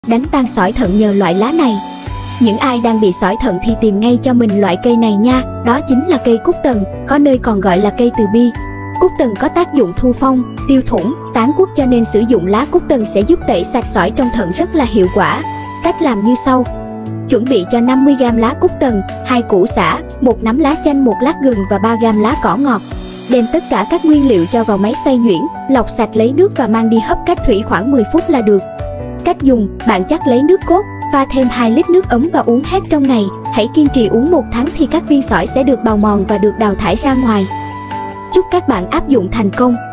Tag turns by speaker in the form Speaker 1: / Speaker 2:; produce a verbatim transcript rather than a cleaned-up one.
Speaker 1: đánh tan sỏi thận nhờ loại lá này. Những ai đang bị sỏi thận thì tìm ngay cho mình loại cây này nha, đó chính là cây cúc tần, có nơi còn gọi là cây từ bi. Cúc tần có tác dụng thu phong, tiêu thủng, tán quốc cho nên sử dụng lá cúc tần sẽ giúp tẩy sạch sỏi trong thận rất là hiệu quả. Cách làm như sau. Chuẩn bị cho năm mươi gam lá cúc tần, hai củ sả, một nắm lá chanh, một lát gừng và ba gam lá cỏ ngọt. Đem tất cả các nguyên liệu cho vào máy xay nhuyễn, lọc sạch lấy nước và mang đi hấp cách thủy khoảng mười phút là được. Cách dùng, bạn chắc lấy nước cốt, pha thêm hai lít nước ấm và uống hết trong ngày. Hãy kiên trì uống một tháng thì các viên sỏi sẽ được bào mòn và được đào thải ra ngoài. Chúc các bạn áp dụng thành công.